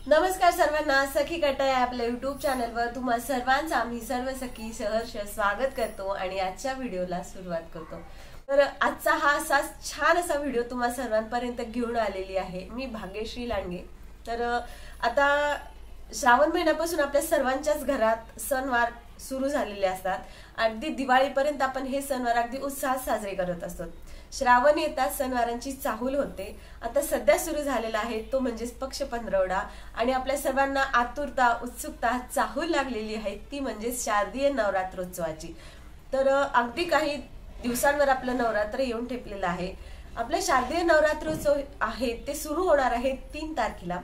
नमस्कार सर्वांना, सखी कट्टा या आपल्या युट्यूब चॅनलवर तुम्हा सर्वांचं आम्ही सर्व सखी सहर्ष स्वागत करतो आणि आजच्या व्हिडिओला सुरुवात करतो। तर आजचा हा असा छान असा व्हिडिओ तुम्हा सर्वांपर्यंत घेऊन आलेली आहे मी भाग्यश्री लांडगे। तर आता श्रावण महिन्यापासून आपल्या सर्वांच्याच घरात सणवार सुरू झालेले असतात। अगदी दिवाळीपर्यंत आपण हे सणवार अगदी उत्साहात साजरे करत असतो। श्रावण येतात सणवारांची चाहूल होते। आता सध्या सुरू झालेला आहे तो म्हणजे पक्ष पंधरवडा आणि आपल्या सर्वांना आतुरता उत्सुकता चाहूल लागलेली आहे ती म्हणजे शारदीय नवरात्रोत्सवाची। तर अगदी काही दिवसांवर आपलं नवरात्र येऊन ठेपलेलं आहे। आपल्या शारदीय नवरात्रोत्सव आहे ते सुरू होणार आहे 3 तारखेला।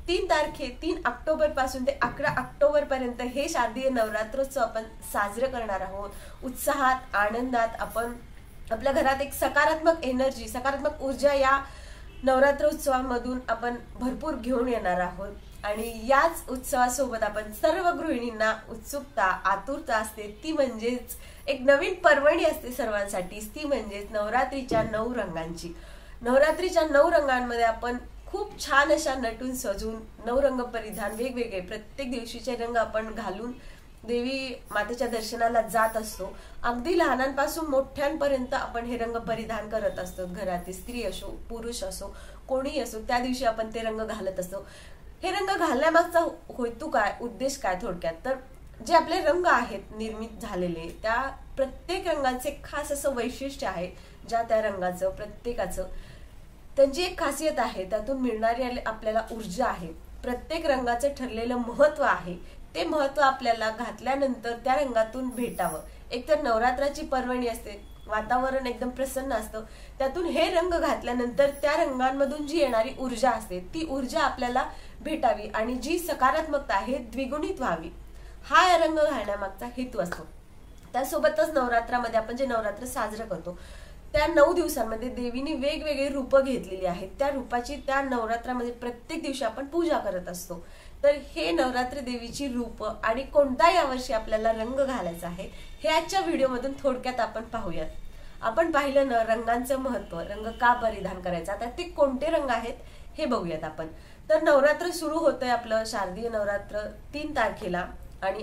3 ऑक्टोबर पासून ते 11 ऑक्टोबर पर्यंत हे शारदीय नवरात्रोत्सव आपण साजरे करणार आहोत। उत्साहात आनंदात आपण आपल्या घरात एक सकारात्मक एनर्जी सकारात्मक ऊर्जा या नवरात्रोत्सवामधून आपण भरपूर घेऊन येणार आहोत। आणि याच उत्सवासोबत आपण सर्व गृहिणींना उत्सुकता आतुरता असते ती म्हणजेच एक नवीन पर्वणी असते सर्वांसाठी, ती म्हणजेच नवरात्रीच्या 9 रंगांची। नवरात्रीच्या 9 रंगांमध्ये आपण खूप छान अशा नटून सजून 9 रंग परिधान वेगवेगळे प्रत्येक दिवशीचे रंग आपण घालून देवी मातेच्या दर्शनाला जात असतो। अगदी लहानांपासून मोठ्यांपर्यंत आपण हे रंग परिधान करत असतो। घरातील स्त्री असो पुरुष असो कोणीही असो त्या दिवशी आपण ते रंग घालत असतो। हे रंग घालण्यामागचा हेतू काय उद्देश काय थोडक्यात तर जे आपले रंग आहेत निर्मित झालेले त्या प्रत्येक रंगाचे खास असं वैशिष्ट्य आहे। ज्या त्या रंगाचं प्रत्येकाचं त्यांची एक खासियत आहे, त्यातून मिळणारी आपल्याला ऊर्जा आहे। प्रत्येक रंगाचं ठरलेलं महत्व आहे, ते महत्व आपल्याला घातल्यानंतर त्या रंगातून भेटावं। एक तर नवरात्राची पर्वणी असते, वातावरण एकदम प्रसन्न असतं, त्यातून हे रंग घातल्यानंतर त्या रंगांमधून जी येणारी ऊर्जा असते ती ऊर्जा आपल्याला भेटावी आणि जी सकारात्मकता आहे द्विगुणित व्हावी, हा या रंग घालण्यामागचा हेतू असतो। त्यासोबतच नवरात्रामध्ये आपण जे नवरात्र साजरं करतो त्या 9 दिवसांमध्ये देवीने वेगवेगळे रूप घेतलेली आहेत। त्या रूपाची त्या नवरात्रामध्ये प्रत्येक दिवशी आपण पूजा करत असतो। तर हे नवरात्र देवीची रूप आणि कोणता यावर्षी आपल्याला रंग घालायचा आहे हे आजच्या व्हिडिओमधून थोडक्यात आपण पाहूयात। आपण पाहिलं न रंगांचं महत्व, रंग का परिधान करायचा, आता ते कोणते रंग आहेत हे बघूयात आपण। तर नवरात्र सुरू होतंय आपलं शारदीय नवरात्र 3 तारखेला आणि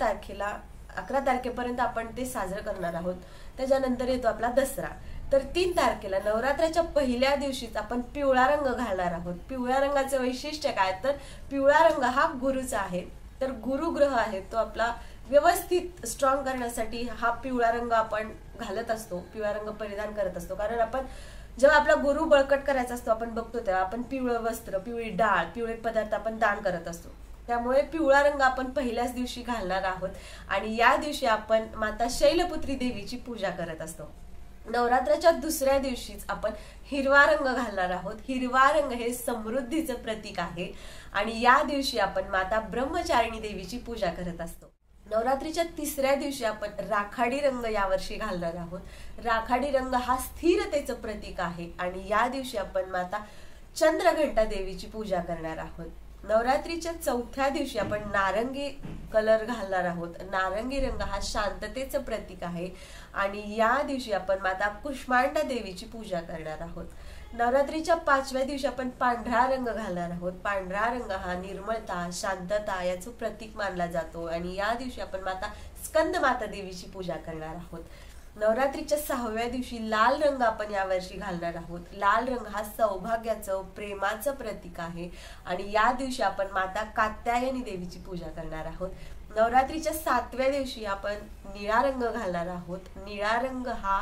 11 तारखेपर्यंत आपण ते साजरं करणार आहोत। त्याच्यानंतर येतो आपला दसरा। तर 3 तारखेला नवरात्राच्या पहिल्या दिवशीच आपण पिवळा रंग घालणार आहोत। पिवळ्या रंगाचं वैशिष्ट्य काय तर पिवळा रंग हा गुरुचा आहे। तर गुरु ग्रह आहे तो आपला व्यवस्थित स्ट्रॉंग करण्यासाठी हा पिवळा रंग आपण घालत असतो, पिवळा रंग परिधान करत असतो। कारण आपण जेव्हा आपला गुरु बळकट करायचा असतो आपण बघतो तेव्हा आपण पिवळं वस्त्र पिवळी डाळ पिवळे पदार्थ आपण दान करत असतो। त्यामुळे पिवळा रंग आपण पहिल्याच दिवशी घालणार आहोत आणि या दिवशी आपण माता शैलपुत्री देवीची पूजा करत असतो। नवरात्राच्या दुसऱ्या दिवशीच आपण हिरवा रंग घालणार आहोत। हिरवा रंग हे समृद्धीचं प्रतीक आहे आणि या दिवशी आपण माता ब्रह्मचारिणी देवीची पूजा करत असतो। नवरात्रीच्या तिसऱ्या दिवशी आपण राखाडी रंग यावर्षी घालणार आहोत। राखाडी रंग हा स्थिरतेचं प्रतीक आहे आणि या दिवशी आपण माता चंद्रघंटा देवीची पूजा करणार आहोत। नवरात्रीच्या चौथ्या दिवशी आपण नारंगी कलर घालणार आहोत। नारंगी रंग हा शांततेचं प्रतीक आहे आणि या दिवशी आपण माता कुष्मांडा देवीची पूजा करणार आहोत। नवरात्रीच्या 5व्या दिवशी आपण पांढरा रंग घालणार आहोत। पांढरा रंग हा निर्मळता शांतता याचं प्रतीक मानला जातो आणि या दिवशी आपण माता स्कंद माता देवीची पूजा करणार आहोत। नवरात्रीच्या 6व्या दिवशी लाल रंग आपण यावर्षी घालणार आहोत। लाल रंग हा सौभाग्याचं प्रेमाचं प्रतीक आहे आणि या दिवशी आपण माता कात्यायनी देवीची पूजा करणार आहोत। नवरात्रीच्या 7व्या दिवशी आपण निळा रंग घालणार आहोत। निळा रंग हा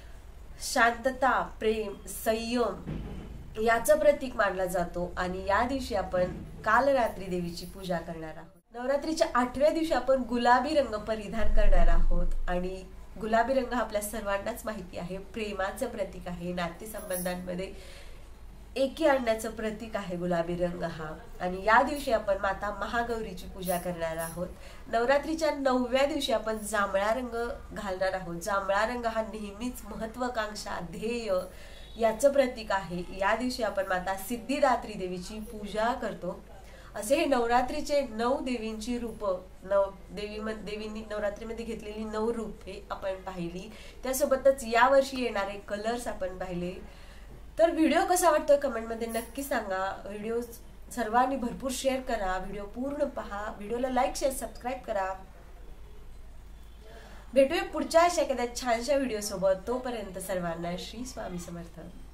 शांतता प्रेम संयम याचं प्रतीक मानला जातो आणि या दिवशी आपण कालरात्री देवीची पूजा करणार आहोत। नवरात्रीच्या 8व्या दिवशी आपण गुलाबी रंग परिधान करणार आहोत आणि गुलाबी रंग आपल्या सर्वांनाच माहिती आहे प्रेमाचं प्रतीक आहे, नातेसंबंधांमध्ये एकी आणण्याचं प्रतीक आहे गुलाबी रंग हा। आणि या दिवशी आपण माता महागौरीची पूजा करणार आहोत। नवरात्रीच्या 9व्या दिवशी आपण जांभळा रंग घालणार आहोत। जांभळा रंग हा नेहमीच महत्वाकांक्षा ध्येय याचं प्रतीक आहे। या दिवशी आपण माता सिद्धिदात्री देवीची पूजा करतो। असे हे नवरात्रीचे 9 देवींची रूप देवींनी नवरात्रीमध्ये घेतलेली 9 रूपे आपण पाहिली। त्यासोबतच यावर्षी येणारे कलर्स आपण पाहिले। तर व्हिडिओ कसा वाटतोय कमेंट मध्ये नक्की सांगा। व्हिडिओ सर्वांनी भरपूर शेअर करा, व्हिडिओ पूर्ण पहा, व्हिडिओला लाईक शेअर सबस्क्राईब करा. भेटूया पुढच्या अशा एखाद्या छानशा व्हिडिओ सोबत. तोपर्यंत सर्वांना श्री स्वामी समर्थ.